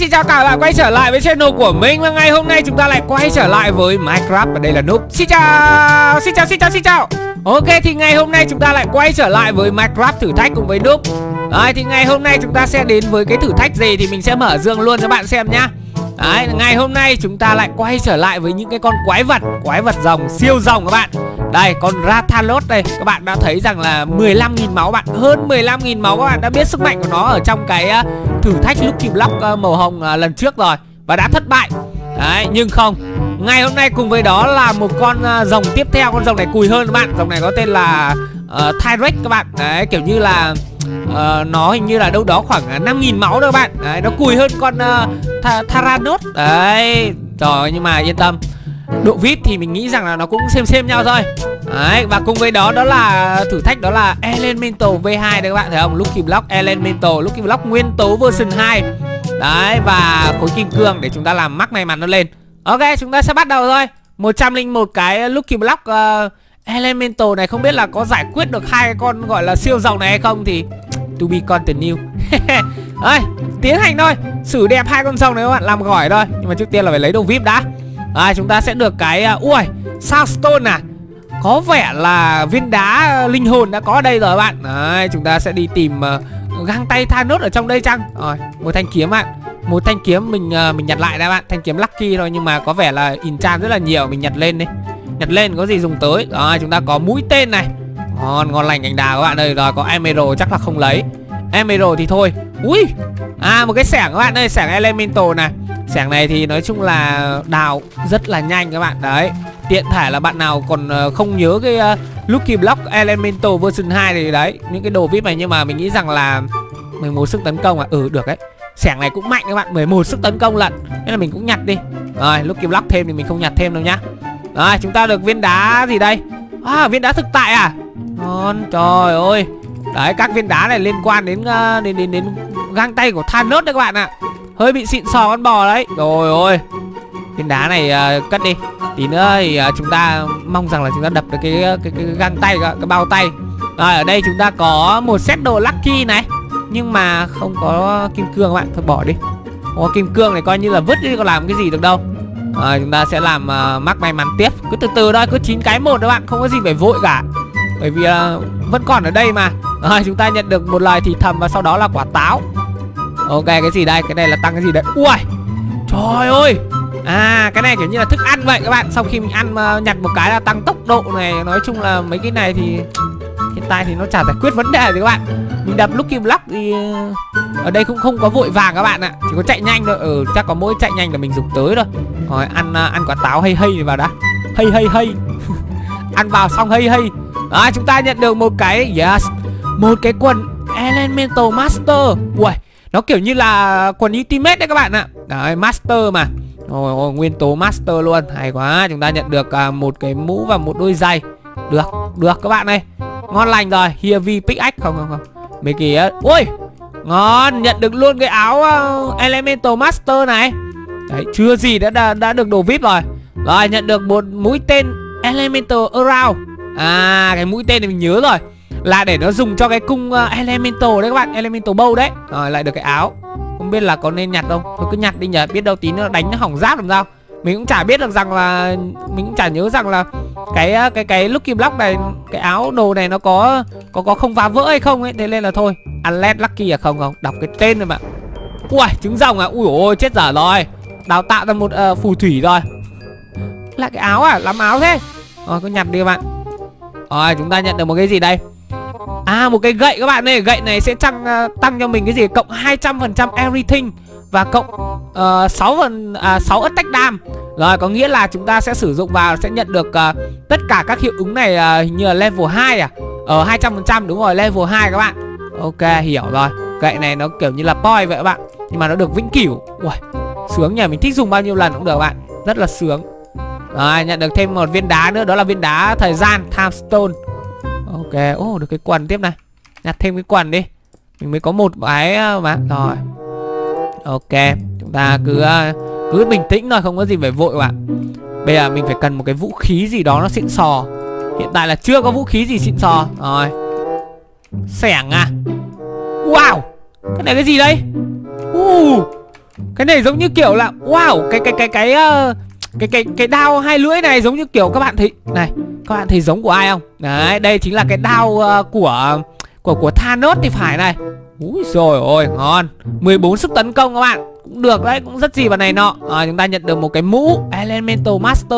xin chào cả bạn quay trở lại với channel của mình. Và ngày hôm nay chúng ta lại quay trở lại với Minecraft. Và đây là Noob. Xin chào. Ok, thì ngày hôm nay chúng ta lại quay trở lại với Minecraft thử thách cùng với Noob. Đấy, thì ngày hôm nay chúng ta sẽ đến với cái thử thách gì thì mình sẽ mở dương luôn cho bạn xem nhá. Đấy, ngày hôm nay chúng ta lại quay trở lại với những cái con quái vật rồng, siêu rồng các bạn. Đây, con Rathalos đây, các bạn đã thấy rằng là 15.000 máu bạn, hơn 15.000 máu các bạn đã biết sức mạnh của nó ở trong cái thử thách Lucky Block màu hồng lần trước rồi và đã thất bại. Đấy, nhưng không, ngày hôm nay cùng với đó là một con rồng tiếp theo, con rồng này cùi hơn các bạn. Rồng này có tên là Tyrex các bạn. Đấy, kiểu như là nó hình như là đâu đó khoảng 5.000 máu đâu các bạn. Đấy, nó cùi hơn con Theranos. Đấy, rồi nhưng mà yên tâm, độ VIP thì mình nghĩ rằng là nó cũng xem nhau thôi. Đấy, và cùng với đó đó là thử thách đó là Elemental V2 đây các bạn thấy không? Lucky Block Elemental, Lucky Block nguyên tố version 2. Đấy, và khối kim cương để chúng ta làm mắc may mắn nó lên. Ok, chúng ta sẽ bắt đầu thôi. 101 cái Lucky Block Elemental này, không biết là có giải quyết được hai con gọi là siêu rồng này hay không thì to be continued. Đấy, tiến hành thôi. Xử đẹp hai con rồng này các bạn, làm gỏi thôi. Nhưng mà trước tiên là phải lấy đồ VIP đã. Đấy, chúng ta sẽ được cái ui, Soundstone à. Có vẻ là viên đá linh hồn đã có ở đây rồi các bạn. Đấy, chúng ta sẽ đi tìm găng tay Thanos ở trong đây chăng. Rồi, một thanh kiếm bạn. Một thanh kiếm mình nhặt lại đây bạn. Thanh kiếm Lucky thôi nhưng mà có vẻ là enchant rất là nhiều. Mình nhặt lên đi. Nhặt lên có gì dùng tới. Rồi, chúng ta có mũi tên này. Ngon lành cành đào các bạn ơi. Rồi, có Emerald chắc là không lấy. Emerald thì thôi. Ui, một cái xẻng các bạn ơi. Xẻng Elemental này. Xẻng này thì nói chung là đào rất là nhanh các bạn. Đấy, tiện thể là bạn nào còn không nhớ cái Lucky Block Elemental version 2 thì đấy, những cái đồ VIP này. Nhưng mà mình nghĩ rằng là 11 sức tấn công được đấy. Xẻng này cũng mạnh các bạn, 11 sức tấn công lận. Nên là mình cũng nhặt đi. Rồi, Lucky Block thêm thì mình không nhặt thêm đâu nhá. Rồi, chúng ta được viên đá gì đây? Viên đá thực tại à? Ngon, trời ơi. Đấy, các viên đá này liên quan đến găng tay của Thanos đấy các bạn ạ. Hơi bị xịn sò con bò đấy. Rồi ôi, viên đá này cất đi. Tí nữa thì chúng ta mong rằng là chúng ta đập được cái găng tay, cái bao tay. Rồi, ở đây chúng ta có một set đồ Lucky này. Nhưng mà không có kim cương các bạn, thôi bỏ đi. Không có kim cương này coi như là vứt đi, có làm cái gì được đâu. Rồi, chúng ta sẽ làm mắc may mắn tiếp. Cứ từ từ thôi, cứ 9 cái một các bạn, không có gì phải vội cả. Bởi vì vẫn còn ở đây mà. Rồi, chúng ta nhận được một lời thì thầm và sau đó là quả táo. Ok, cái gì đây? Cái này là tăng cái gì đấy? Ui, trời ơi. Cái này kiểu như là thức ăn vậy các bạn. Sau khi mình ăn nhặt một cái là tăng tốc độ này. Nói chung là mấy cái này thì hiện tại thì nó chả giải quyết vấn đề gì các bạn. Mình đập Lucky Block thì ở đây cũng không có vội vàng các bạn ạ. Chỉ có chạy nhanh thôi. Chắc có mỗi chạy nhanh là mình dùng tới thôi. Rồi, ăn quả táo hay vào đã. Hay ăn vào xong hay. Chúng ta nhận được một cái một cái quần Elemental Master. Ui, nó kiểu như là quần Ultimate đấy các bạn ạ. Đấy, Master mà. Ôi, nguyên tố Master luôn. Hay quá, chúng ta nhận được một cái mũ và một đôi giày. Được các bạn ơi. Ngon lành rồi. Heavy pickaxe không. Mấy cái ui, ngon, nhận được luôn cái áo Elemental Master này. Đấy, chưa gì đã được đồ VIP rồi. Rồi, nhận được một mũi tên Elemental Around. Cái mũi tên này mình nhớ rồi, là để nó dùng cho cái cung Elemental đấy các bạn, Elemental Bow đấy. Rồi, lại được cái áo. Không biết là có nên nhặt không? Thôi cứ nhặt đi nhờ, biết đâu tí nữa đánh nó hỏng giáp làm sao. Mình cũng chả biết được rằng là, mình cũng chả nhớ rằng là cái Lucky Block này, cái áo đồ này nó có không phá vỡ hay không ấy. Thế nên là thôi, Unless Lucky à, không, đọc cái tên rồi mà. Ui, trứng rồng à, ui ôi chết dở rồi. Đào tạo ra một phù thủy rồi. Lại cái áo à, làm áo thế. Rồi, cứ nhặt đi các bạn. Rồi, chúng ta nhận được một cái gì đây? Một cái gậy các bạn ơi. Gậy này sẽ tăng cho mình cái gì? Cộng 200% everything. Và cộng 6 attack dam. Rồi, có nghĩa là chúng ta sẽ sử dụng vào sẽ nhận được tất cả các hiệu ứng này hình như là level 2 à? 200%, đúng rồi, level 2 các bạn. Ok, hiểu rồi. Gậy này nó kiểu như là point vậy các bạn. Nhưng mà nó được vĩnh cửu. Ui, sướng nhỉ, mình thích dùng bao nhiêu lần cũng được các bạn. Rất là sướng. Rồi, nhận được thêm một viên đá nữa, đó là viên đá thời gian, Time Stone. Ok, được cái quần tiếp này. Nhặt thêm cái quần đi. Mình mới có một cái mà. Rồi. Ok, chúng ta cứ bình tĩnh thôi, không có gì phải vội bạn. Bây giờ mình phải cần một cái vũ khí gì đó nó xịn sò. Hiện tại là chưa có vũ khí gì xịn sò. Rồi. Xẻng à. Wow, cái này cái gì đây? Cái này giống như kiểu là wow, cái đao hai lưỡi này giống như kiểu các bạn thấy này, các bạn thấy giống của ai không? Đấy, đây chính là cái đao của Thanos thì phải này. Úi rồi ôi, ngon. 14 sức tấn công các bạn. Cũng được đấy, cũng rất gì vào này nọ. Chúng ta nhận được một cái mũ Elemental Master.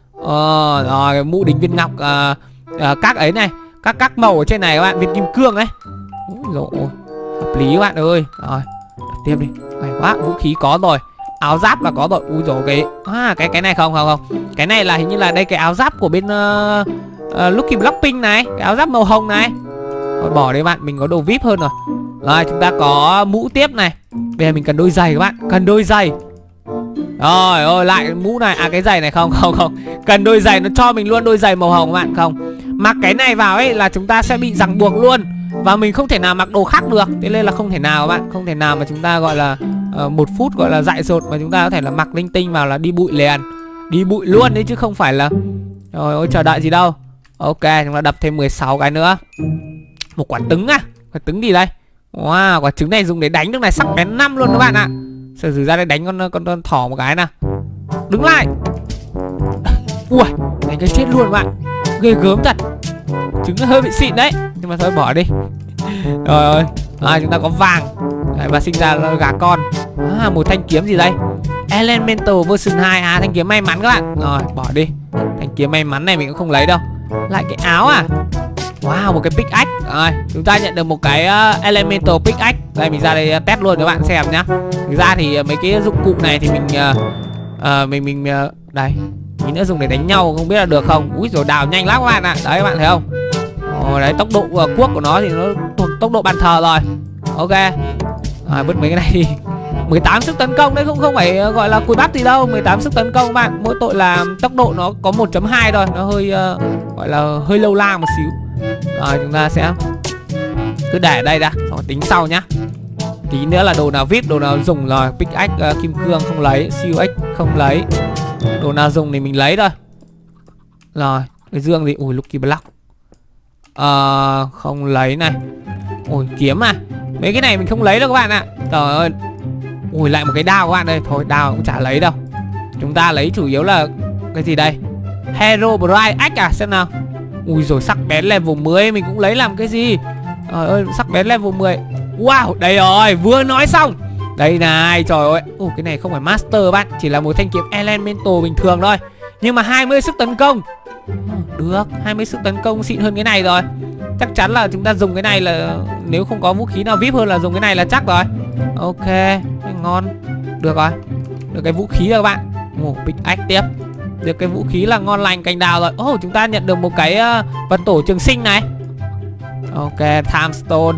Rồi cái mũ đính viên ngọc các ấy này, các màu ở trên này các bạn, viên kim cương ấy. Úi rồi ôi, hợp lý các bạn ơi. Rồi, tiếp đi. Hay quá, vũ khí có rồi. Áo giáp là có rồi. Úi rồi cái này không. Cái này là hình như là đây cái áo giáp của bên Lucky Blockpink này, cái áo giáp màu hồng này. Rồi bỏ đi bạn, mình có đồ VIP hơn rồi. Rồi chúng ta có mũ tiếp này. Bây giờ mình cần đôi giày các bạn, cần đôi giày. Rồi ôi, lại mũ này, cái giày này không. Cần đôi giày, nó cho mình luôn đôi giày màu hồng các bạn. Không, mặc cái này vào ấy là chúng ta sẽ bị ràng buộc luôn. Và mình không thể nào mặc đồ khác được. Thế nên là không thể nào các bạn, không thể nào mà chúng ta gọi là 1 phút gọi là dại dột mà chúng ta có thể là mặc linh tinh vào là đi bụi liền. Đi bụi luôn đấy chứ không phải là rồi ôi chờ đợi gì đâu. Ok, chúng ta đập thêm 16 cái nữa. Một quả trứng à? Quả trứng gì đây? Wow, quả trứng này dùng để đánh được này, sắc bén 5 luôn các bạn ạ. Sử dụng ra đây đánh con thỏ một cái nào. Đứng lại. Ui, đánh cái chết luôn các bạn. Ghê gớm thật. Trứng nó hơi bị xịn đấy, nhưng mà thôi bỏ đi. Rồi ơi, chúng ta có vàng. Đấy, và sinh ra là gà con. Một thanh kiếm gì đây? Elemental version 2. Thanh kiếm may mắn các bạn. Rồi, bỏ đi. Thanh kiếm may mắn này mình cũng không lấy đâu. Lại cái áo à? Wow, một cái pickaxe. Rồi, chúng ta nhận được một cái Elemental pickaxe. Đây, mình ra đây test luôn cho các bạn xem nhá. Thực ra thì mấy cái dụng cụ này thì mình đây, tí nữa dùng để đánh nhau không biết là được không. Úi rồi đào nhanh lắm các bạn ạ. Đấy các bạn thấy không? Đấy, tốc độ cuốc của nó thì nó thuộc tốc độ bàn thờ rồi. Ok. Vứt mấy cái này đi. 18 sức tấn công đấy, không phải gọi là cùi bắp gì đâu. 18 sức tấn công các bạn. Mỗi tội là tốc độ nó có 1.2 thôi. Nó hơi gọi là hơi lâu la một xíu. Rồi chúng ta sẽ cứ để ở đây đã, rồi tính sau nhá. Tí nữa là đồ nào VIP, đồ nào dùng rồi. Pickaxe kim cương không lấy, siêu X không lấy. Đồ nào dùng thì mình lấy thôi. Rồi, cái dương gì? Ui, Lucky Block. Không lấy này. Ui, kiếm à? Mấy cái này mình không lấy đâu các bạn ạ. Trời ơi. Ui, lại một cái đao các bạn ơi. Thôi, đao cũng chả lấy đâu. Chúng ta lấy chủ yếu là cái gì đây? Hero Bright Axe à? Xem nào. Ui rồi, sắc bén level 10 mình cũng lấy làm cái gì? Trời ơi, sắc bén level 10. Wow, đây rồi, vừa nói xong. Đây này, trời ơi. Cái này không phải master bạn, chỉ là một thanh kiếm elemental bình thường thôi. Nhưng mà 20 sức tấn công. Được, 20 sức tấn công xịn hơn cái này rồi. Chắc chắn là chúng ta dùng cái này là nếu không có vũ khí nào VIP hơn là dùng cái này là chắc rồi. Ok, ngon. Được rồi. Được cái vũ khí rồi các bạn. Pickaxe tiếp. Được cái vũ khí là ngon lành cành đào rồi. Chúng ta nhận được một cái vật tổ trường sinh này. Ok, time stone.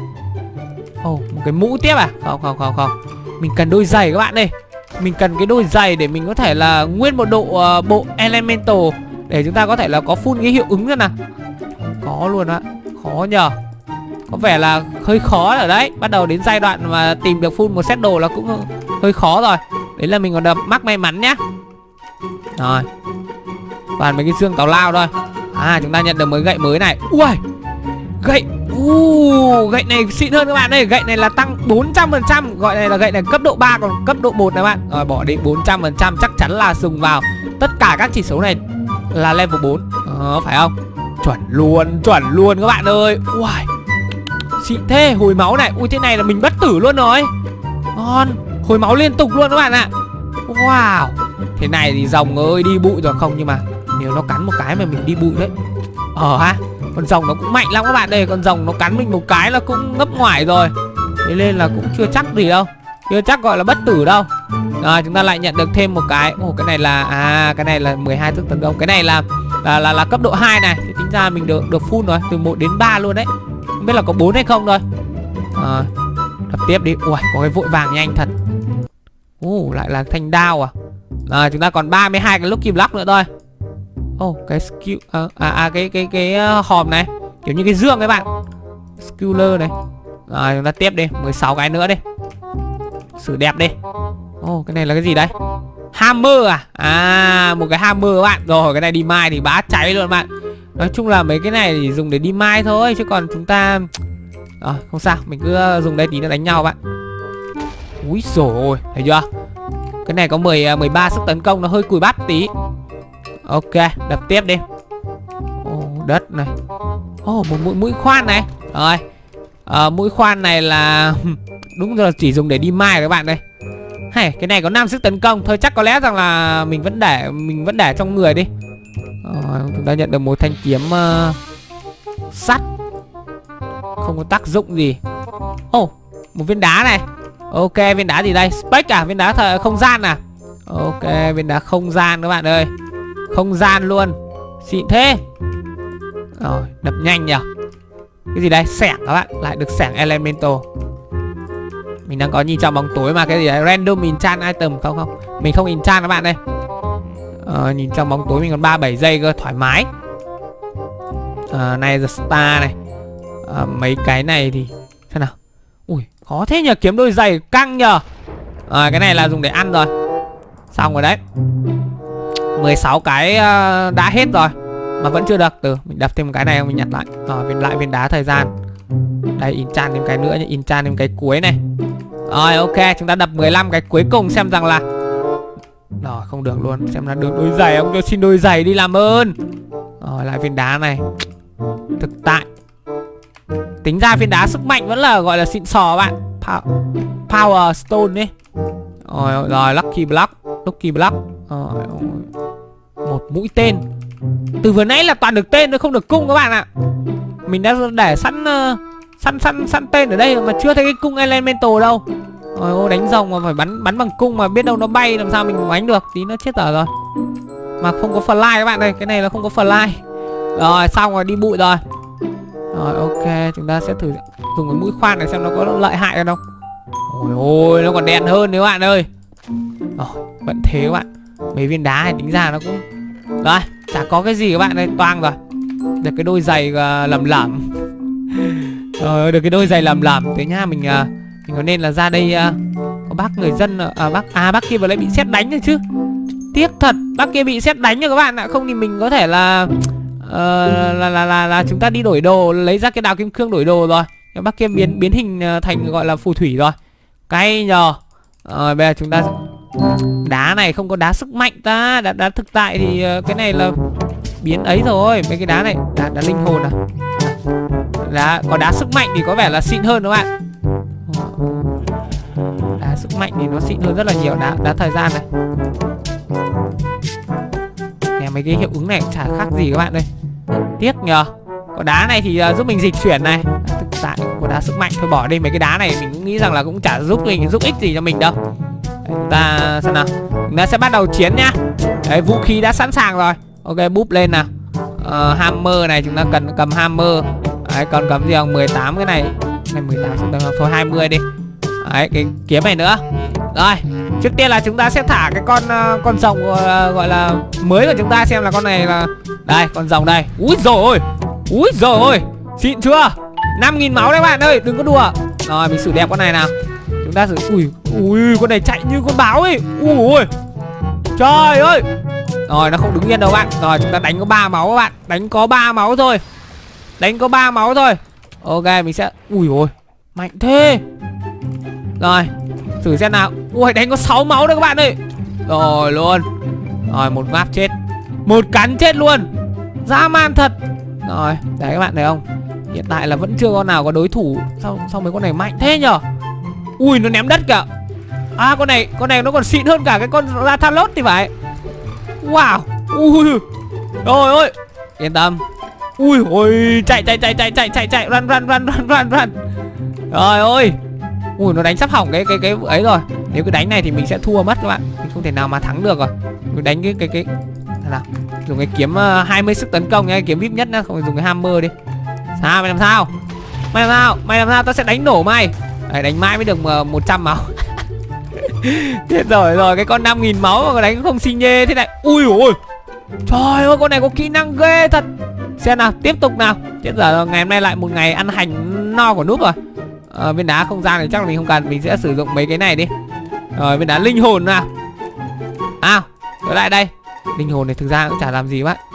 Một cái mũ tiếp à? Không. Mình cần đôi giày các bạn ơi. Mình cần cái đôi giày để mình có thể là nguyên một bộ elemental, để chúng ta có thể là có full cái hiệu ứng nữa nè. Có luôn á. Khó nhờ. Có vẻ là hơi khó ở đấy. Bắt đầu đến giai đoạn mà tìm được full một set đồ là cũng hơi khó rồi. Đấy là mình còn đập mắc may mắn nhá. Rồi. Toàn mấy cái xương tào lao thôi. Chúng ta nhận được một gậy mới này. Ui, gậy. Gậy này xịn hơn các bạn ơi. Gậy này là tăng 400%. Gọi này là gậy này cấp độ 3, còn cấp độ 1 này bạn. Rồi bỏ đi 400%. Chắc chắn là dùng vào tất cả các chỉ số này là level 4. Phải không? Chuẩn luôn các bạn ơi. Ui, xịn thế. Hồi máu này. Ui, thế này là mình bất tử luôn rồi. Ngon. Hồi máu liên tục luôn các bạn ạ. Wow. Thế này thì rồng ơi, đi bụi rồi không. Nhưng mà nếu nó cắn một cái mà mình đi bụi đấy. Con rồng nó cũng mạnh lắm các bạn. Đây, con rồng nó cắn mình một cái là cũng ngấp ngoải rồi. Thế nên là cũng chưa chắc gì đâu. Chưa chắc gọi là bất tử đâu. Rồi chúng ta lại nhận được thêm một cái. Cái này là cái này là 12 sức tấn công. Cái này là cấp độ 2 này. Thì tính ra mình được full rồi, từ 1 đến 3 luôn đấy. Không biết là có 4 hay không thôi. Đập tiếp đi. Ui, có cái vội vàng nhanh thật. Lại là thanh đao à. Chúng ta còn 32 cái Lucky Block nữa thôi. Cái skill cái hòm này, kiểu như cái dương các bạn. Skiller này. Rồi chúng ta tiếp đi, 16 cái nữa đi. Sử đẹp đi. Cái này là cái gì đây? Hammer à? Một cái hammer các bạn. Rồi cái này đi mai thì bá cháy luôn các bạn. Nói chung là mấy cái này thì dùng để đi mai thôi, chứ còn chúng ta không sao, mình cứ dùng đây tí nữa đánh nhau bạn. Úi dồi ôi, thấy chưa? Cái này có 13 sức tấn công, nó hơi cùi bắp tí. Ok, đập tiếp đi. Đất này. Một mũi khoan này. Rồi. Mũi khoan này là đúng rồi, chỉ dùng để đi mai các bạn đây. Hay, cái này có 5 sức tấn công. Thôi chắc có lẽ rằng là mình vẫn để trong người đi. Chúng ta nhận được một thanh kiếm sắt. Không có tác dụng gì. Một viên đá này. Ok, viên đá gì đây? Spec à? Viên đá không gian à? Ok, viên đá không gian các bạn ơi. Không gian luôn. Xịn thế. Rồi, đập nhanh nhỉ. Cái gì đây? Xẻng các bạn. Lại được xẻng elemental. Mình đang có nhìn trong bóng tối mà. Cái gì đấy? Random enchant item. Không. Mình không enchant các bạn đây. Nhìn trong bóng tối mình còn 37 giây cơ. Thoải mái. Này the star này. Mấy cái này thì xem nào. Ui, khó thế nhờ, kiếm đôi giày căng nhờ. Cái này là dùng để ăn rồi. Xong rồi đấy. 16 cái đã hết rồi. Mà vẫn chưa được. Từ mình đập thêm một cái này mình nhặt lại. Lại viên đá thời gian. Đây, enchant thêm cái nữa nhé. Enchant thêm cái cuối này. Rồi ok, chúng ta đập 15 cái cuối cùng xem rằng là. Rồi không được luôn. Xem là được đôi giày không, cho xin đôi giày đi làm ơn. Rồi lại viên đá này. Thực tại tính ra viên đá sức mạnh vẫn là gọi là xịn sò bạn. Power stone ấy. Rồi lucky block. Một mũi tên. Từ vừa nãy là toàn được tên thôi, không được cung các bạn ạ. Mình đã để sẵn tên ở đây mà chưa thấy cái cung elemental đâu. Đánh rồng mà phải bắn bằng cung mà biết đâu nó bay, làm sao mình đánh được. Tí nó chết rồi. Mà không có fly các bạn ơi. Cái này là không có fly. Rồi xong rồi, đi bụi rồi. Rồi ok, chúng ta sẽ thử dùng cái mũi khoan này xem nó có lợi hại hơn không. Ôi nó còn đen hơn đấy các bạn ơi. Vẫn thế các bạn. Mấy viên đá này tính ra nó cũng. Rồi, chả có cái gì các bạn ơi, toang rồi. Được cái đôi giày lầm. Được cái đôi giày lầm. Thế nhá, mình có nên là ra đây có bác người dân bác kia vừa lại bị sét đánh rồi chứ. Tiếc thật, bác kia bị sét đánh rồi các bạn ạ. Không thì mình có thể là chúng ta đi đổi đồ, lấy ra cái đào kim cương đổi đồ rồi. Nhưng bác kia biến hình thành gọi là phù thủy rồi. Cay nhờ. Bây giờ chúng ta đá này không có đá sức mạnh ta. Đá thực tại thì cái này là biến ấy rồi. Mấy cái đá này đá linh hồn à. Có đá sức mạnh thì có vẻ là xịn hơn các bạn. Đá sức mạnh thì nó xịn hơn rất là nhiều. Đá thời gian này. Mấy cái hiệu ứng này chả khác gì các bạn ơi. Tiếc nhờ. Có đá này thì giúp mình dịch chuyển này. Thực tại có đá sức mạnh. Thôi bỏ đi mấy cái đá này. Mình cũng nghĩ rằng là cũng chả giúp ích gì cho mình đâu. Đấy, chúng ta xem nào. Chúng ta sẽ bắt đầu chiến nhá. Đấy, vũ khí đã sẵn sàng rồi. Ok, búp lên nào. Hammer này, chúng ta cần cầm hammer. Đấy, còn cầm gì không? 18 cái này. Này 18 xong thôi 20 đi. Đấy, cái kiếm này nữa. Rồi, trước tiên là chúng ta sẽ thả cái con rồng gọi là mới của chúng ta, xem là con này là. Đây, con rồng đây. Úi dồi ôi. Xịn chưa? 5.000 máu đấy các bạn ơi, đừng có đùa. Rồi, mình xử đẹp con này nào. Chúng ta xử. Ui, con này chạy như con báo ấy. Ui, trời ơi. Rồi, nó không đứng yên đâu bạn. Rồi, chúng ta đánh có 3 máu các bạn. Đánh có 3 máu thôi. Ok, mình sẽ. Ui ôi, mạnh thế. Rồi, thử xem nào. Ui, đánh có 6 máu đấy các bạn ơi. Rồi luôn. Rồi, một ngáp chết. Một cắn chết luôn. Dã man thật. Rồi, đấy các bạn thấy không? Hiện tại là vẫn chưa con nào có đối thủ. Sao mấy con này mạnh thế nhở? Ui, nó ném đất kìa. Con này nó còn xịn hơn cả cái con Rathalos thì phải. Wow. Ui. Rồi ôi. Yên tâm. Ui ôi, chạy run. Rồi ôi. Ui, nó đánh sắp hỏng cái ấy rồi. Nếu cứ đánh này thì mình sẽ thua mất các bạn. Mình không thể nào mà thắng được rồi. Mình đánh cái nào. Dùng cái kiếm 20 sức tấn công nha, kiếm VIP nhất nhá, không phải dùng cái hammer đi. Sao mày làm sao? Mày làm sao tao sẽ đánh nổ mày. Đấy, đánh mãi mới được 100 máu. Chết rồi, cái con 5.000 máu mà đánh không xi nhê thế này. Ui ôi. Trời ơi, con này có kỹ năng ghê thật. Xem nào, tiếp tục nào. Chết giờ ngày hôm nay lại một ngày ăn hành no của núp rồi. Viên đá không gian thì chắc là mình không cần. Mình sẽ sử dụng mấy cái này đi. Rồi, viên đá linh hồn nào. Trở lại đây. Linh hồn này thực ra cũng chả làm gì bạn.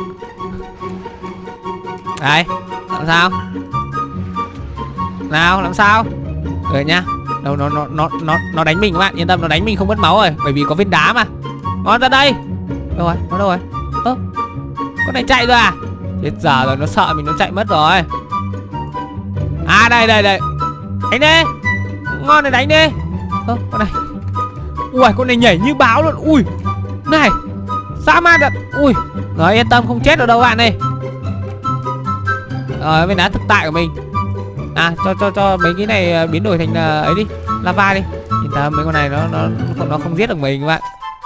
Đấy, làm sao? Nào, làm sao? Rồi nhá. Đâu nó đánh mình các bạn, yên tâm, nó đánh mình không mất máu rồi, bởi vì có viên đá mà. Ngon, ra đây. Đâu rồi? Nó đâu rồi? Ơ, con này chạy rồi à? Chết giờ rồi, nó sợ mình nó chạy mất rồi. À đây. Đánh đi. Ngon này, đánh đi. Ơ, con này. Ui, con này nhảy như báo luôn. Ui. Này. Dã man thật. Ui. Rồi, yên tâm, không chết được đâu bạn ơi. Rồi, viên đá thực tại của mình. À, cho mấy cái này biến đổi thành ấy đi, lava đi. Yên tâm, mấy con này nó không giết được mình các bạn.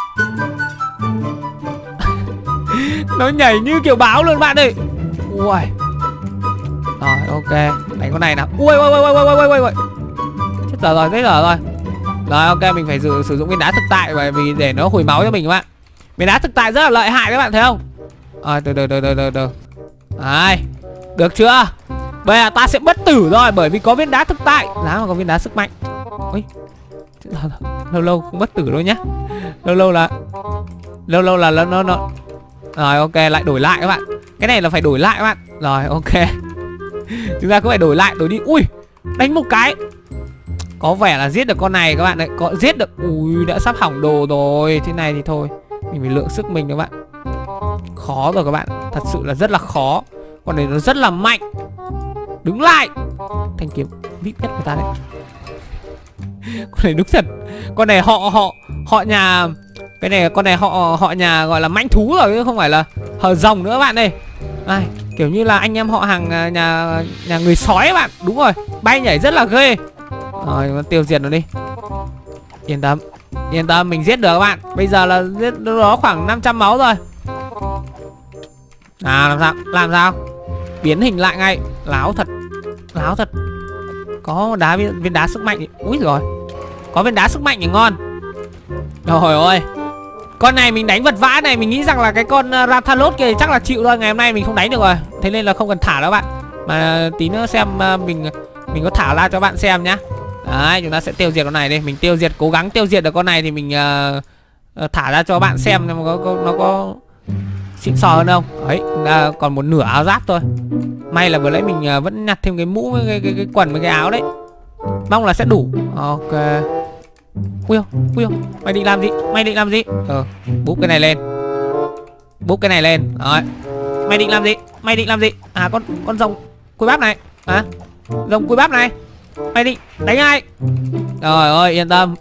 Nó nhảy như kiểu báo luôn bạn ơi. Ui. Rồi, ok, đánh con này nào. Ui. Chết giờ rồi, Rồi, ok, mình phải sử dụng viên đá thực tại bởi vì để nó hồi máu cho mình các bạn. Viên đá thực tại rất là lợi hại các bạn thấy không? Rồi, từ. Đấy. Được chưa? Bây giờ ta sẽ bất tử rồi bởi vì có viên đá thực tại. Lá mà có viên đá sức mạnh. Ôi. Lâu không bất tử đâu nhá. Lâu là nó. Rồi, ok, lại đổi lại các bạn. Cái này là phải đổi lại các bạn. Rồi, ok. Chúng ta cứ phải đổi lại, đổi đi. Ui, đánh một cái. Có vẻ là giết được con này các bạn đấy. Có giết được. Ui, đã sắp hỏng đồ rồi. Thế này thì thôi, mình phải lượng sức mình các bạn. Khó rồi các bạn. Thật sự là rất là khó. Con này nó rất là mạnh. Đứng lại. Thanh kiếm vít nhất của ta đấy. Con này đúng thật. Con này họ nhà. Cái này con này họ nhà gọi là mãnh thú rồi chứ không phải là hờ rồng nữa bạn ơi. Ai, kiểu như là anh em họ hàng nhà người sói các bạn. Đúng rồi, bay nhảy rất là ghê. Rồi, tiêu diệt nó đi. Yên tâm, mình giết được các bạn. Bây giờ là giết nó khoảng 500 máu rồi. À, làm sao biến hình lại ngay. Láo thật. Có viên đá sức mạnh thì... Úi rồi, có viên đá sức mạnh thì ngon. Trời ơi, con này mình đánh vật vã này. Mình nghĩ rằng là cái con Rathalos kia chắc là chịu thôi. Ngày hôm nay mình không đánh được rồi, thế nên là không cần thả đâu bạn. Mà tí nữa xem mình có thả ra cho bạn xem nhá. Đấy, chúng ta sẽ tiêu diệt con này đi. Mình cố gắng tiêu diệt được con này thì mình thả ra cho bạn xem nó có xịn sò hơn không. Đấy, còn một nửa áo giáp thôi. May là vừa nãy mình vẫn nhặt thêm cái mũ với cái quần với cái áo đấy. Mong là sẽ đủ. Ok. Ui không, mày định làm gì? Búp cái này lên. Rồi. Mày định làm gì? À, con rồng cùi bắp này. À, rồng cùi bắp này. Mày định đánh ai? Rồi ơi, yên tâm.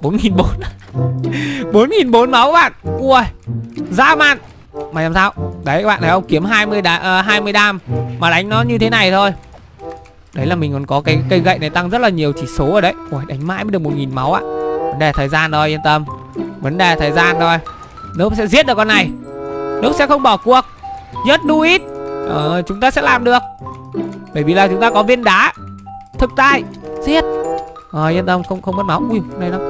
4.400 máu các bạn. Ui, dã man. Mày làm sao? Đấy các bạn thấy không? Kiếm 20 đam mà đánh nó như thế này thôi. Đấy là mình còn có cái cây gậy này tăng rất là nhiều chỉ số rồi đấy. Ui, đánh mãi mới được 1.000 máu ạ. Vấn đề thời gian thôi, yên tâm. Vấn đề thời gian thôi. Núp sẽ giết được con này. Núp sẽ không bỏ cuộc. Just do it. Chúng ta sẽ làm được. Bởi vì là chúng ta có viên đá thực tại. Giết. Yên tâm, không mất máu. Ui, đây đâu.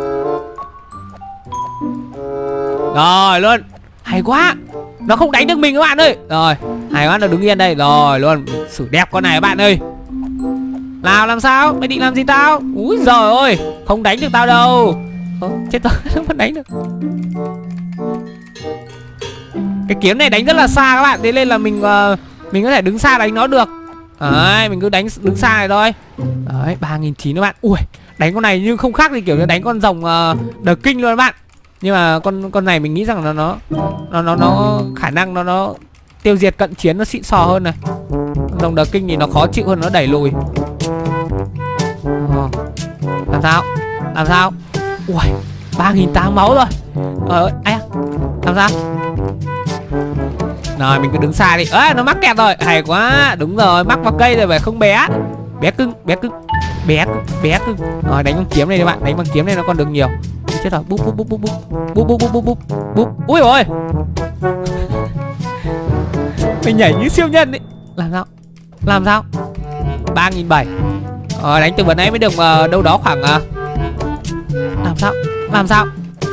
Rồi luôn. Hay quá. Nó không đánh được mình các bạn ơi. Rồi, hay quá, nó đứng yên đây. Rồi luôn, xử đẹp con này các bạn ơi. Nào, làm sao? Mày định làm gì tao? Úi giời ơi, không đánh được tao đâu. Chết rồi, không vẫn đánh được. Cái kiếm này đánh rất là xa các bạn. Thế nên là mình có thể đứng xa đánh nó được. Đấy, mình cứ đứng xa này thôi. Đấy, 3.900 các bạn. Ui, đánh con này nhưng không khác thì kiểu như đánh con rồng The King luôn các bạn. Nhưng mà con này mình nghĩ rằng là nó khả năng nó tiêu diệt cận chiến nó xịn sò hơn này. Rồng The King thì nó khó chịu hơn, nó đẩy lùi. Làm sao? Ui, 3.800 máu rồi. Ai à? Làm sao? Rồi, mình cứ đứng xa đi. Nó mắc kẹt rồi. Hay quá. Đúng rồi, mắc vào cây rồi phải không bé. Bé cưng. Rồi, đánh bằng kiếm này các bạn. Đánh bằng kiếm này nó còn được nhiều. Chết rồi. Búp. Ui ôi. Mình nhảy như siêu nhân ấy. Làm sao? 3.700. Đánh từ vừa nãy mới được đâu đó khoảng Làm sao?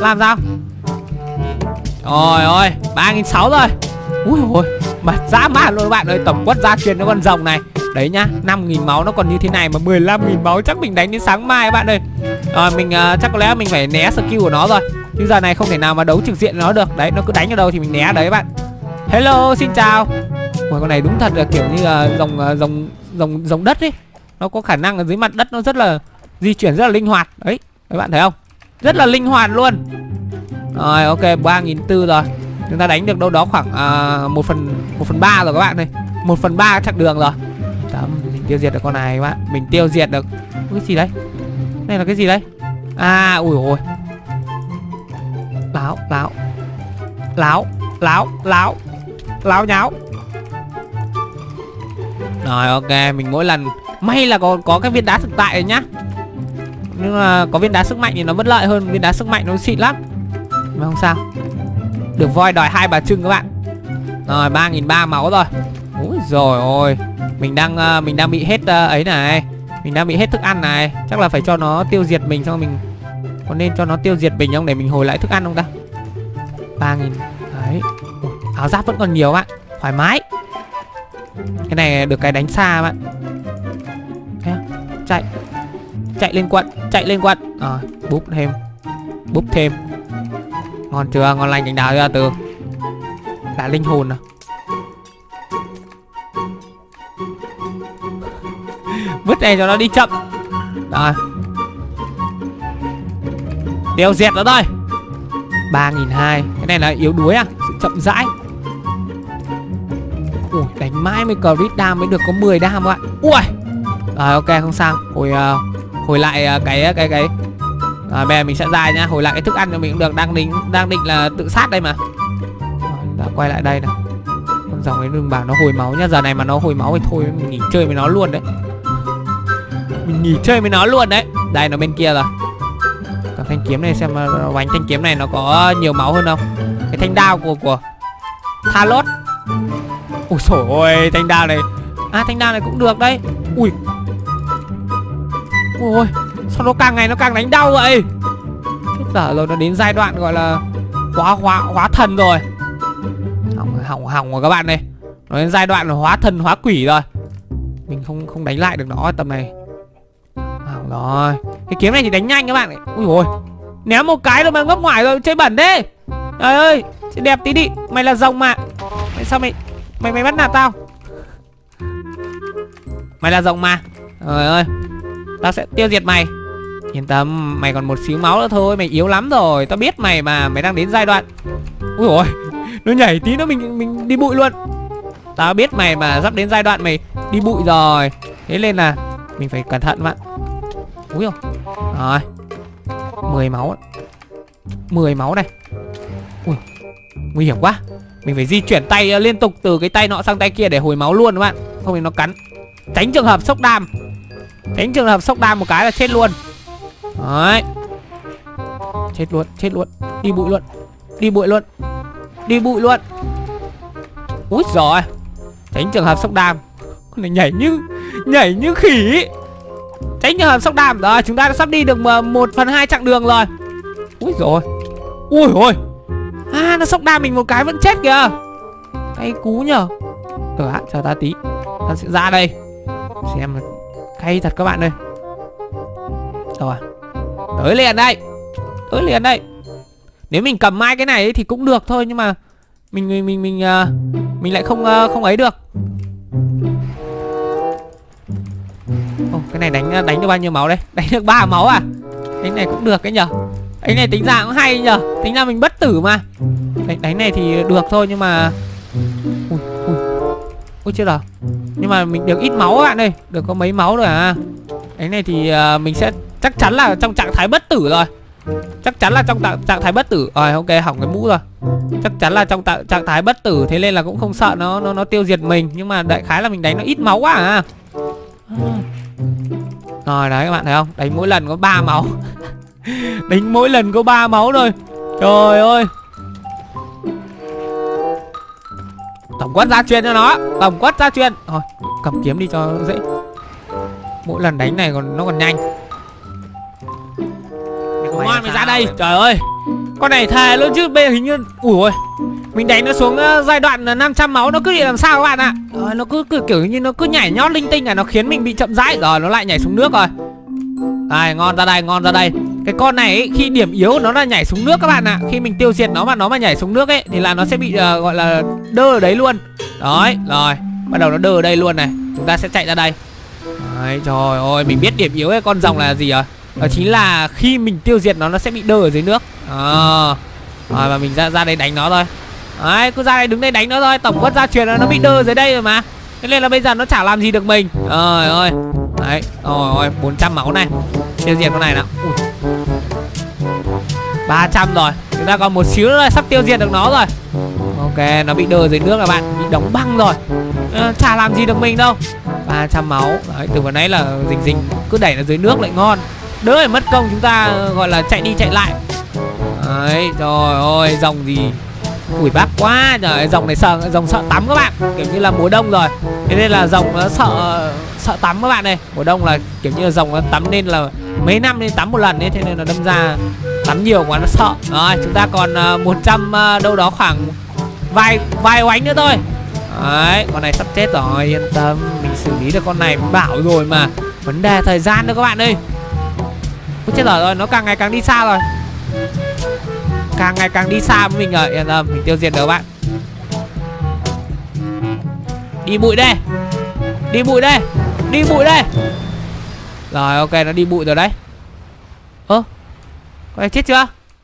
Ôi ôi, 3.600 rồi. Ui ôi, mà dã man luôn các bạn ơi. Tổng quất gia truyền nó con rồng này. Đấy nhá, 5.000 máu nó còn như thế này mà 15.000 máu chắc mình đánh đến sáng mai các bạn ơi. Rồi mình chắc có lẽ mình phải né skill của nó rồi. Chứ giờ này không thể nào mà đấu trực diện nó được. Đấy, nó cứ đánh ở đâu thì mình né đấy các bạn. Hello, xin chào. Ôi, con này đúng thật là kiểu như là rồng đất ấy. Nó có khả năng ở dưới mặt đất nó rất là di chuyển rất là linh hoạt. Đấy, Các bạn thấy không? Rất là linh hoạt luôn. Rồi ok, 3.400 rồi. Chúng ta đánh được đâu đó khoảng 1/3 rồi các bạn ơi. 1/3 chặng đường rồi. Mình tiêu diệt được con này các bạn. Mình tiêu diệt được. Cái gì đấy? Đây là cái gì đấy? À ui ôi. Láo nháo. Rồi ok, mình mỗi lần may là có cái viên đá thực tại rồi nhá. Nhưng mà có viên đá sức mạnh thì nó vẫn lợi hơn. Viên đá sức mạnh nó xịn lắm. Mà không sao. Được voi đòi 2 bà trưng các bạn. Rồi 3.300 máu rồi. Úi rồi ôi. Mình đang bị hết ấy này. Mình đang bị hết thức ăn này. Chắc là phải cho nó tiêu diệt mình. Xong mình có nên cho nó tiêu diệt mình không để mình hồi lại thức ăn không ta? 3.000. Đấy. Ủa, áo giáp vẫn còn nhiều bạn. Thoải mái. Cái này được cái đánh xa bạn. Chạy. Chạy lên quận. Rồi búp thêm. Ngon chưa? Ngon lành cành đào chưa? Từ đã linh hồn nào. Vứt này cho nó đi chậm. Rồi. Tiêu diệt nó thôi. 3.200. Cái này là yếu đuối à? Sự chậm rãi. Ui, đánh mãi mới crit đam mới được có 10 đam các bạn. Ui. Rồi ok không sao. Hồi lại cái bây giờ mình sẽ ra nhá. Hồi lại cái thức ăn cho mình cũng được. Đang định là tự sát đây mà. Rồi, đã quay lại đây nào. Con rồng ấy đừng bảo nó hồi máu nhá. Giờ này mà nó hồi máu thì thôi mình nghỉ chơi với nó luôn đấy. Đây nó bên kia rồi. Cái thanh kiếm này xem bánh thanh kiếm này nó có nhiều máu hơn không. Cái thanh đao của Thalos. Ui xổi ôi, thanh đao này. À thanh đao này cũng được đấy. Ui. Ôi, sao nó càng ngày nó càng đánh đau vậy? Chết dở rồi, nó đến giai đoạn gọi là hóa thần rồi. Hỏng rồi các bạn này. Nó đến giai đoạn là hóa thần hóa quỷ rồi. Mình không đánh lại được nó tầm này. Hỏng rồi. Cái kiếm này thì đánh nhanh các bạn. Ui ôi. Ném một cái rồi mà ngốc ngoài rồi, chơi bẩn thế. Trời ơi, chơi đẹp tí đi. Mày là rồng mà. Mày sao mày bắt nạt tao? Mày là rồng mà. Trời ơi. Tao sẽ tiêu diệt mày. Yên tâm, mày còn một xíu máu nữa thôi. Mày yếu lắm rồi, tao biết mày mà. Mày đang đến giai đoạn. Ui ôi, nó nhảy tí nữa mình đi bụi luôn. Tao biết mày mà sắp đến giai đoạn mày đi bụi rồi. Thế nên là mình phải cẩn thận bạn. Ui ôi. Rồi 10 máu. 10 máu này. Ui, nguy hiểm quá. Mình phải di chuyển tay liên tục từ cái tay nọ sang tay kia để hồi máu luôn các bạn. Không thì nó cắn. Tránh trường hợp sốc đam. Tránh trường hợp sốc đam một cái là chết luôn. Đấy. Chết luôn. Đi bụi luôn. Úi giời. Tránh trường hợp sốc đam. Con này nhảy như khỉ. Tránh trường hợp sốc đam. Rồi chúng ta đã sắp đi được 1/2 chặng đường rồi. Úi giời. Ui ôi. À nó sốc đam mình một cái vẫn chết kìa. Cay cú nhờ. Chờ ta tí. Ta sẽ ra đây. Xem cay thật các bạn ơi. Rồi. Tới liền đây. Nếu mình cầm mai cái này ấy thì cũng được thôi. Nhưng mà mình lại không ấy được. Ồ, cái này đánh được bao nhiêu máu đây? Đánh được 3 máu à? Đánh này cũng được cái nhở. Đánh này tính ra cũng hay nhở. Tính ra mình bất tử mà. Đánh này thì được thôi nhưng mà ui chết rồi. Nhưng mà mình được ít máu các bạn ơi. Được có mấy máu rồi à. Đánh này thì mình sẽ chắc chắn là trong trạng thái bất tử rồi. Trạng thái bất tử. Rồi ok, hỏng cái mũ rồi. Chắc chắn là trong trạng thái bất tử. Thế nên là cũng không sợ nó tiêu diệt mình. Nhưng mà đại khái là mình đánh nó ít máu quá à. Rồi đấy các bạn thấy không? Đánh mỗi lần có 3 máu. Đánh mỗi lần có 3 máu thôi. Trời ơi. Tổng quất gia truyền cho nó. Rồi cầm kiếm đi cho dễ. Mỗi lần đánh này nó còn nhanh. Ngoan mày ra đây. Trời ơi. Con này thề luôn chứ. Bây giờ hình như ui ôi. Mình đánh nó xuống giai đoạn 500 máu. Nó cứ bị làm sao các bạn ạ. Rồi nó cứ kiểu như nó cứ nhảy nhót linh tinh. Nó khiến mình bị chậm rãi. Rồi nó lại nhảy xuống nước rồi. Đây ngon ra đây. Cái con này ấy, khi điểm yếu nó là nhảy xuống nước các bạn ạ. Khi mình tiêu diệt nó mà nhảy xuống nước ấy thì là nó sẽ bị gọi là đơ ở đấy luôn. Đấy rồi. Bắt đầu nó đơ ở đây luôn này. Chúng ta sẽ chạy ra đây. Đấy trời ơi. Mình biết điểm yếu cái con rồng là gì rồi. đó chính là khi mình tiêu diệt nó sẽ bị đơ ở dưới nước. Rồi và mình ra đây đánh nó thôi. Đấy, cứ ra đây đứng đây đánh nó thôi. Tổng quát gia truyền nó bị đơ dưới đây rồi mà. Thế nên là bây giờ nó chả làm gì được mình. Trời ơi. Đấy, rồi 400 máu này. Tiêu diệt con này nào. 300 rồi. Chúng ta còn một xíu nữa sắp tiêu diệt được nó rồi. Ok, nó bị đơ dưới nước các bạn, bị đóng băng rồi. Chả làm gì được mình đâu. 300 máu. Đấy, từ vừa nãy là Dình cứ đẩy nó dưới nước lại ngon. Đỡ phải mất công chúng ta gọi là chạy đi chạy lại. Đấy, trời ơi, dòng gì ủi bác quá. Trời, dòng này dòng sợ tắm các bạn. Kiểu như là mùa đông rồi. Thế nên là dòng nó sợ tắm các bạn này. Mùa đông là kiểu như là dòng nó tắm nên là mấy năm nên tắm một lần ấy. Thế nên là đâm ra tắm nhiều quá nó sợ. Rồi, chúng ta còn 100 đâu đó khoảng vài oánh nữa thôi. Đấy, con này sắp chết rồi, yên tâm. Mình xử lý được con này, mình bảo rồi mà. Vấn đề thời gian nữa các bạn ơi. Ôi chết rồi, nó càng ngày càng đi xa rồi. Càng ngày càng đi xa với mình rồi, yên tâm, mình tiêu diệt được các bạn. Đi bụi đây. Đi bụi đây. Đi bụi đây. Rồi, ok, nó đi bụi rồi đấy. Con này chết chưa?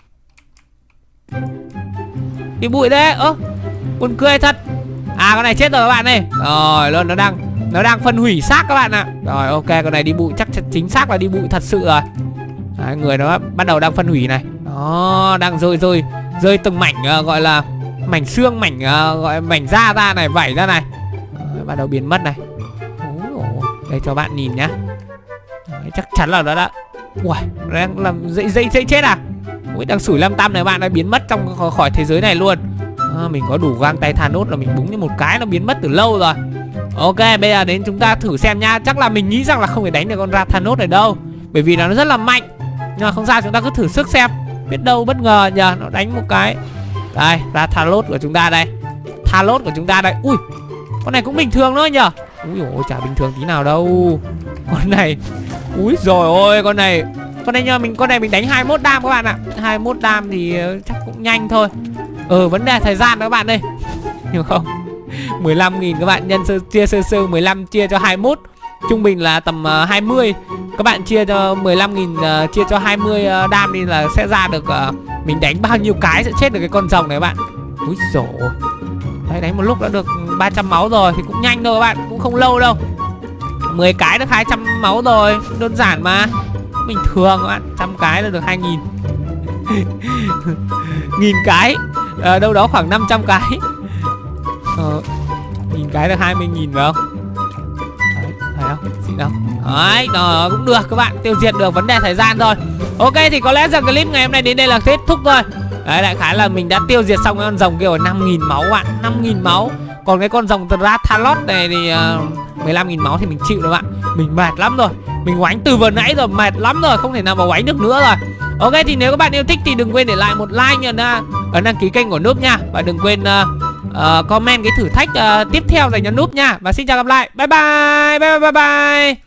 Đi bụi đấy. Buồn cười thật. Con này chết rồi các bạn ơi. Rồi luôn, nó đang phân hủy xác các bạn ạ. Rồi ok, con này đi bụi chắc chính xác là đi bụi thật sự rồi. Đấy, người nó bắt đầu đang phân hủy này. Đó, đang rơi từng mảnh gọi là mảnh xương, gọi mảnh da ra này, vảy ra này. Đấy, bắt đầu biến mất này. Đây cho bạn nhìn nhá. Đấy, chắc chắn là nó đã đang làm dây chết à. Đang sủi lam tam này bạn đã biến mất trong khỏi thế giới này luôn. Mình có đủ gang tay Thanos là mình búng như một cái nó biến mất từ lâu rồi. Ok, bây giờ đến chúng ta thử xem nha. Chắc là mình nghĩ rằng là không thể đánh được con ra Thanos này đâu, bởi vì nó rất là mạnh. Nhưng mà không sao, chúng ta cứ thử sức xem. Biết đâu bất ngờ nhờ nó đánh một cái. Đây, ra Thanos của chúng ta đây. Thanos của chúng ta đây. Ui, con này cũng bình thường thôi nhờ. Ui ôi, chả bình thường tí nào đâu. Con này, úi rồi ôi, con này mình đánh 21 đam các bạn ạ. 21 đam thì chắc cũng nhanh thôi. Vấn đề thời gian đó các bạn ơi. Hiểu không? 15.000 các bạn chia sơ 15 chia cho 21. Trung bình là tầm 20. Các bạn chia cho 15.000 chia cho 20 đam đi là sẽ ra được mình đánh bao nhiêu cái sẽ chết được cái con rồng này các bạn. Úi dồi. Đấy, đánh một lúc đã được 300 máu rồi thì cũng nhanh thôi các bạn, cũng không lâu đâu. 10 cái được 200 máu rồi, đơn giản mà. Bình thường các bạn, 100 cái là được 2.000. 1.000 cái đâu đó khoảng 500 cái. 1.000 cái được 20.000 phải không? Đấy, phải không? Xịn không? Đấy, nó cũng được các bạn, tiêu diệt được, vấn đề thời gian thôi. Ok, thì có lẽ rằng clip ngày hôm nay đến đây là kết thúc thôi. Đấy, đại khái là mình đã tiêu diệt xong cái con rồng kia rồi, 5.000 máu bạn, 5.000 máu. Còn cái con rồng ra Thanos này thì 15.000 máu thì mình chịu rồi bạn. Mình mệt lắm rồi, mình oánh từ vừa nãy rồi, mệt lắm rồi, không thể nào mà oánh được nữa rồi. Ok, thì nếu các bạn yêu thích thì đừng quên để lại một like nha, ấn đăng ký kênh của Noob nha. Và đừng quên comment cái thử thách tiếp theo dành cho Noob nha. Và xin chào gặp lại, bye bye.